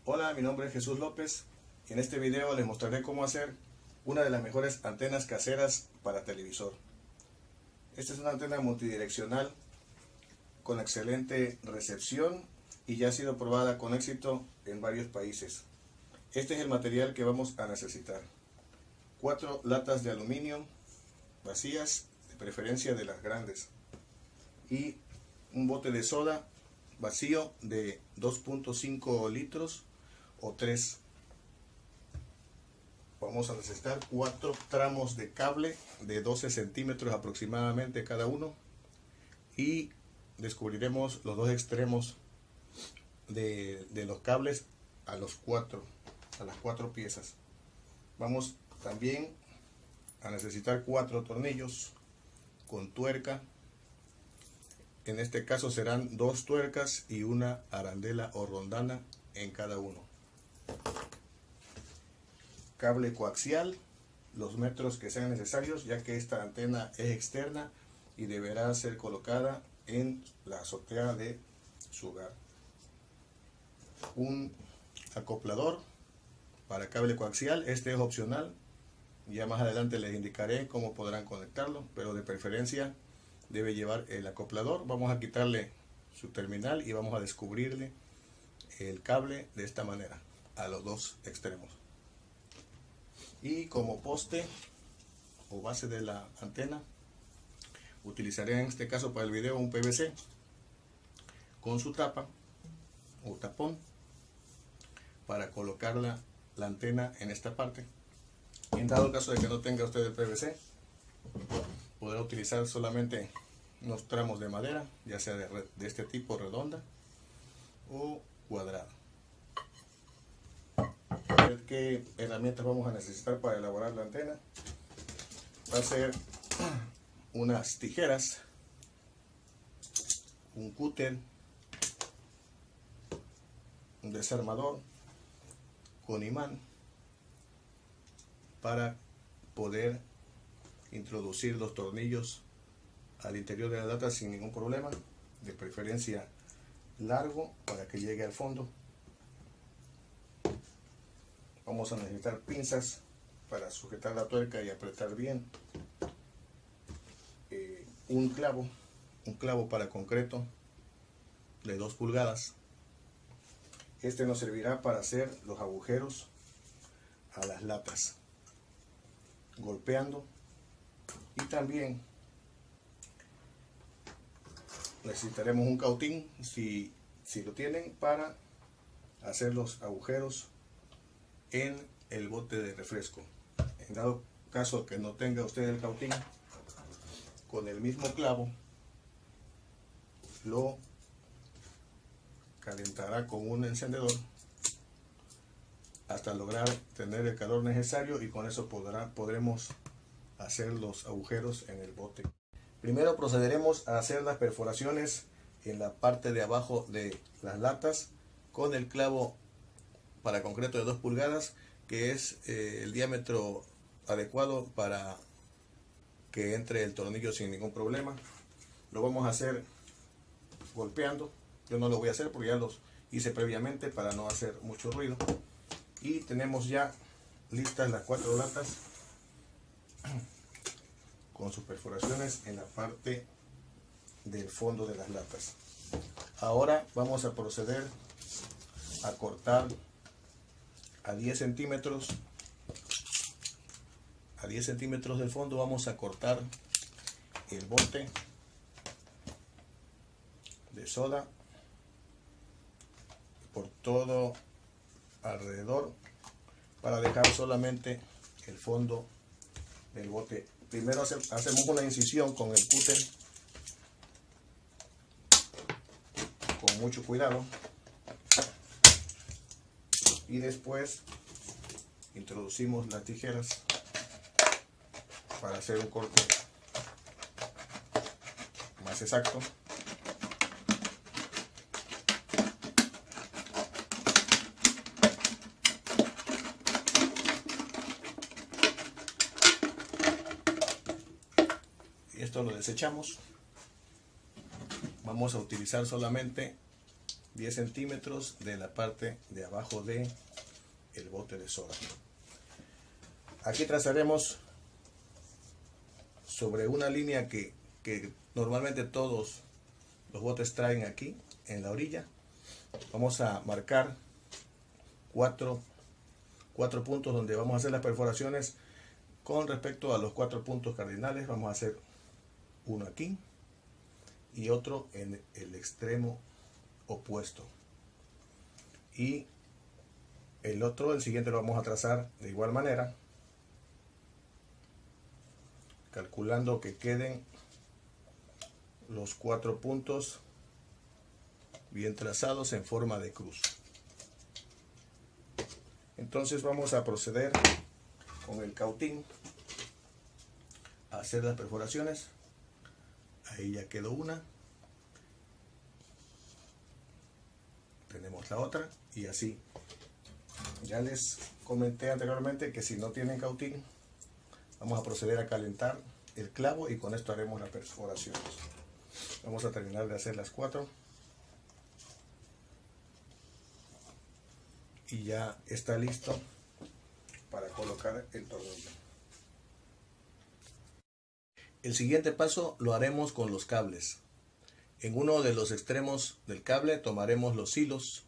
Hola, mi nombre es Jesús López y en este video les mostraré cómo hacer una de las mejores antenas caseras para televisor. Esta es una antena multidireccional con excelente recepción y ya ha sido probada con éxito en varios países. Este es el material que vamos a necesitar: 4 latas de aluminio vacías, de preferencia de las grandes, y un bote de soda vacío de 2.5 litros o 3. Vamos a necesitar 4 tramos de cable de 12 centímetros aproximadamente cada uno, y descubriremos los dos extremos de los cables a las 4 piezas. Vamos también a necesitar 4 tornillos con tuerca. En este caso serán 2 tuercas y una arandela o rondana en cada uno. Cable coaxial, los metros que sean necesarios, ya que esta antena es externa y deberá ser colocada en la azotea de su hogar. Un acoplador para cable coaxial, este es opcional, ya más adelante les indicaré cómo podrán conectarlo, pero de preferencia debe llevar el acoplador. Vamos a quitarle su terminal y vamos a descubrirle el cable de esta manera a los dos extremos. Y como poste o base de la antena utilizaré en este caso para el video un PVC con su tapa o tapón para colocar la antena en esta parte. En dado caso de que no tenga usted el PVC, podrá utilizar solamente unos tramos de madera, ya sea de este tipo, redonda o cuadrada. ¿Qué herramientas vamos a necesitar para elaborar la antena? Va a ser unas tijeras, un cúter, un desarmador con imán para poder introducir los tornillos al interior de la lata sin ningún problema, de preferencia largo para que llegue al fondo. Vamos a necesitar pinzas para sujetar la tuerca y apretar bien. Un clavo para concreto de 2 pulgadas. Este nos servirá para hacer los agujeros a las latas, golpeando. Y también necesitaremos un cautín, si lo tienen, para hacer los agujeros en el bote de refresco. En dado caso que no tenga usted el cautín, con el mismo clavo lo calentará con un encendedor hasta lograr tener el calor necesario, y con eso podremos hacer los agujeros en el bote. Primero procederemos a hacer las perforaciones en la parte de abajo de las latas con el clavo para concreto de 2 pulgadas, que es el diámetro adecuado para que entre el tornillo sin ningún problema. Lo vamos a hacer golpeando. Yo no lo voy a hacer porque ya los hice previamente para no hacer mucho ruido. Y tenemos ya listas las 4 latas con sus perforaciones en la parte del fondo de las latas. Ahora vamos a proceder a cortar a 10 centímetros. A 10 centímetros del fondo vamos a cortar el bote de soda por todo alrededor, para dejar solamente el fondo del bote. Primero hacemos una incisión con el cúter con mucho cuidado, y después introducimos las tijeras para hacer un corte más exacto. Y esto lo desechamos. Vamos a utilizar solamente 10 centímetros de la parte de abajo de el bote de soda. Aquí trazaremos sobre una línea que normalmente todos los botes traen aquí en la orilla. Vamos a marcar cuatro puntos donde vamos a hacer las perforaciones. Con respecto a los 4 puntos cardinales, vamos a hacer uno aquí y otro en el extremo opuesto, y el siguiente lo vamos a trazar de igual manera, calculando que queden los 4 puntos bien trazados en forma de cruz. Entonces vamos a proceder con el cautín a hacer las perforaciones. Ahí ya quedó una, tenemos la otra, y así. Ya les comenté anteriormente que si no tienen cautín, vamos a proceder a calentar el clavo y con esto haremos las perforaciones. Vamos a terminar de hacer las 4 y ya está listo para colocar el tornillo. El siguiente paso lo haremos con los cables. En uno de los extremos del cable tomaremos los hilos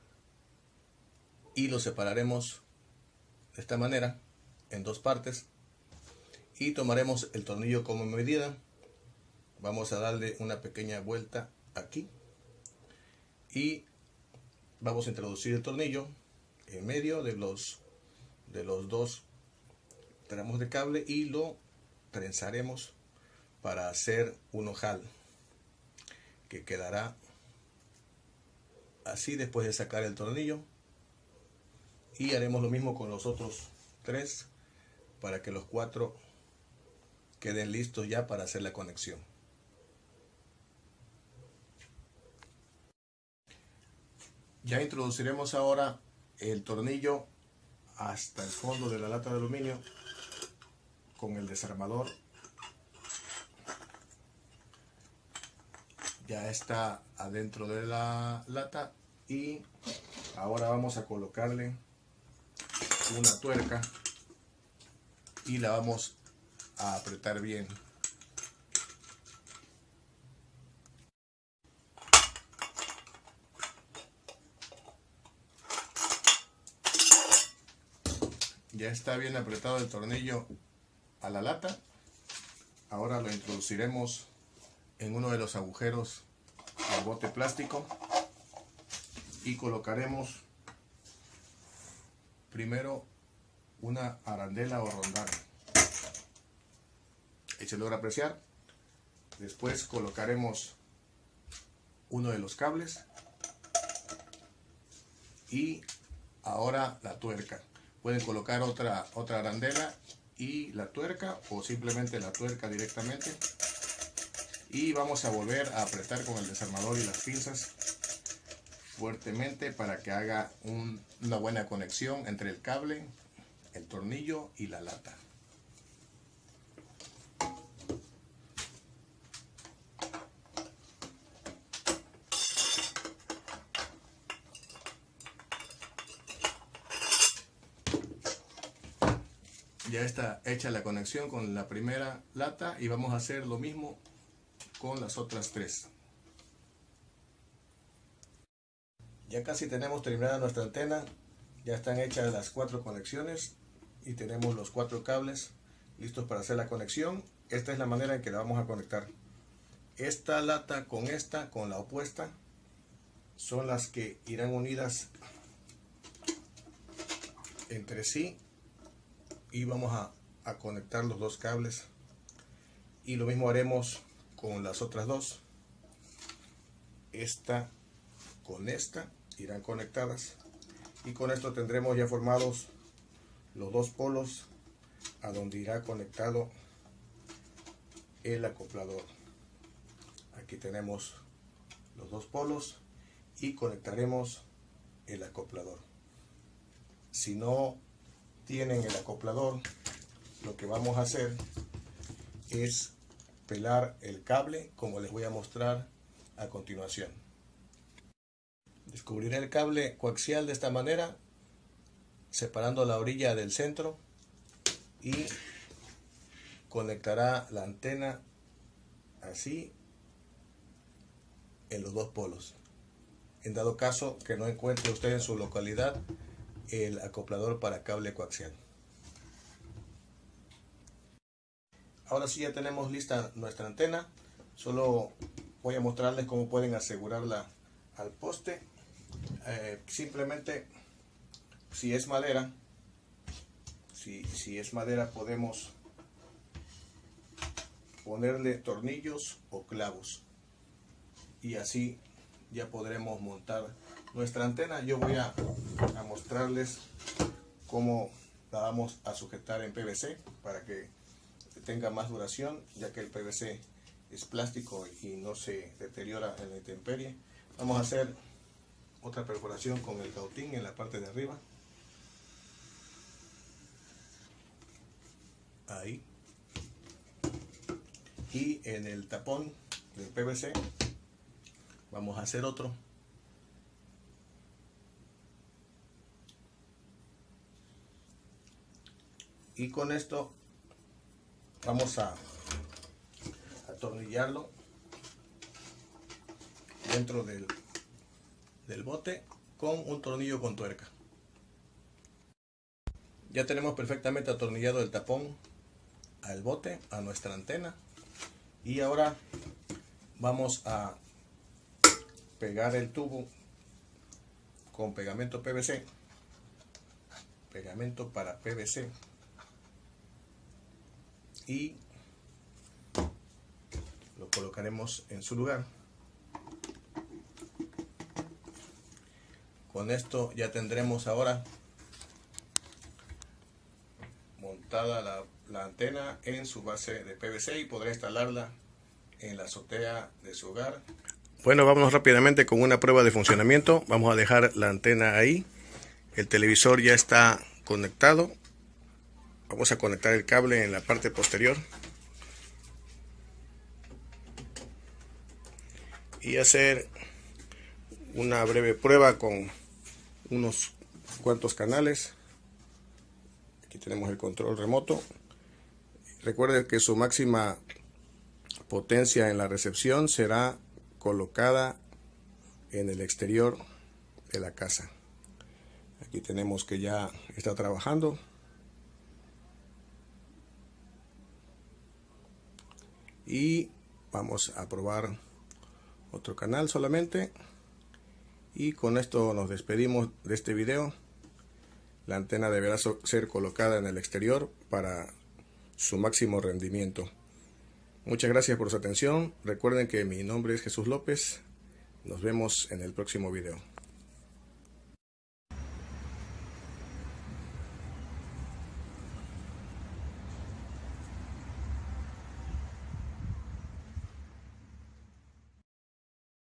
y los separaremos de esta manera en 2 partes, y tomaremos el tornillo como medida. Vamos a darle una pequeña vuelta aquí y vamos a introducir el tornillo en medio de los 2 tramos de cable y lo trenzaremos para hacer un ojal que quedará así después de sacar el tornillo, y haremos lo mismo con los otros 3 para que los 4 queden listos ya para hacer la conexión. Ya introduciremos ahora el tornillo hasta el fondo de la lata de aluminio con el desarmador. Ya está adentro de la lata y ahora vamos a colocarle una tuerca y la vamos a apretar bien. Ya está bien apretado el tornillo a la lata. Ahora lo introduciremos en uno de los agujeros del bote plástico y colocaremos primero una arandela o rondana. Ahí se logra apreciar. Después colocaremos uno de los cables y ahora la tuerca. Pueden colocar otra arandela y la tuerca, o simplemente la tuerca directamente, y vamos a volver a apretar con el desarmador y las pinzas fuertemente para que haga una buena conexión entre el cable, el tornillo y la lata. Ya está hecha la conexión con la primera lata y vamos a hacer lo mismo con las otras 3. Ya casi tenemos terminada nuestra antena. Ya están hechas las 4 conexiones y tenemos los 4 cables listos para hacer la conexión. Esta es la manera en que la vamos a conectar. Esta lata con la opuesta, son las que irán unidas entre sí, y vamos a conectar los 2 cables, y lo mismo haremos con las otras 2. Esta con esta irán conectadas, y con esto tendremos ya formados los 2 polos a donde irá conectado el acoplador. Aquí tenemos los 2 polos y conectaremos el acoplador. Si no tienen el acoplador, lo que vamos a hacer es pelar el cable, como les voy a mostrar a continuación. Descubriré el cable coaxial de esta manera, separando la orilla del centro, y conectará la antena así en los dos polos. En dado caso que no encuentre usted en su localidad el acoplador para cable coaxial. Ahora sí, ya tenemos lista nuestra antena. Solo voy a mostrarles cómo pueden asegurarla al poste. Simplemente, si es madera, si es madera, podemos ponerle tornillos o clavos, y así ya podremos montar nuestra antena. Yo voy a mostrarles cómo la vamos a sujetar en PVC para que tenga más duración, ya que el PVC es plástico y no se deteriora en la intemperie. Vamos a hacer otra perforación con el cautín en la parte de arriba, ahí, y en el tapón del PVC vamos a hacer otro. Y con esto vamos a atornillarlo dentro del bote con un tornillo con tuerca. Ya tenemos perfectamente atornillado el tapón al bote, a nuestra antena, y ahora vamos a pegar el tubo con pegamento PVC, pegamento para PVC, y lo colocaremos en su lugar. Con esto ya tendremos ahora montada la antena en su base de PVC y podrá instalarla en la azotea de su hogar. Bueno, vámonos rápidamente con una prueba de funcionamiento. Vamos a dejar la antena ahí. El televisor ya está conectado. Vamos a conectar el cable en la parte posterior y hacer una breve prueba con unos cuantos canales. Aquí tenemos el control remoto. Recuerden que su máxima potencia en la recepción será colocada en el exterior de la casa. Aquí tenemos que ya está trabajando. Y vamos a probar otro canal solamente. Y con esto nos despedimos de este video. La antena deberá ser colocada en el exterior para su máximo rendimiento. Muchas gracias por su atención. Recuerden que mi nombre es Jesús López. Nos vemos en el próximo video.